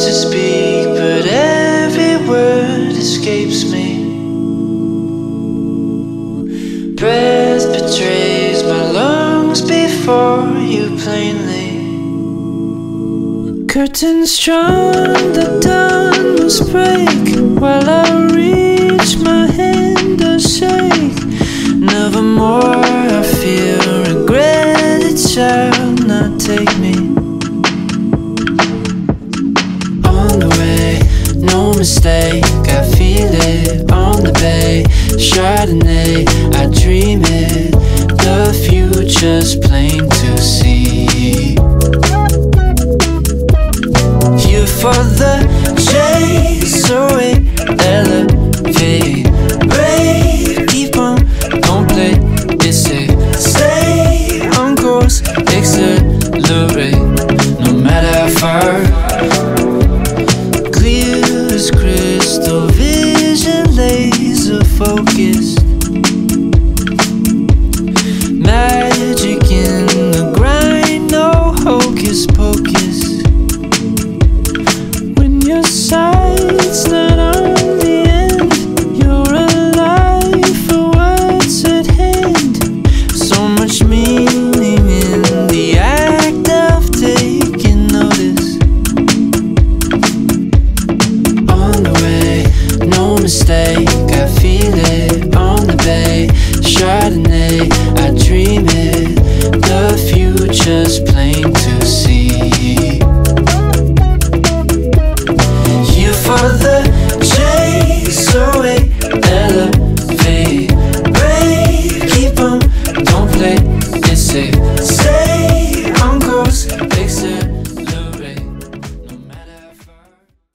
to speak, but every word escapes me. Breath betrays my lungs before you plainly. Curtains drawn, the dawn must break, while I reach my hand to shake. Nevermore I feel regret, it shall not take me. On the way, no mistake, I feel it. On the bay, Chardonnay, I dream it. The future's plain to see. You for the chase away, elevate, brave, keep on, don't play it safe. Stay on course, accelerate, no matter how far.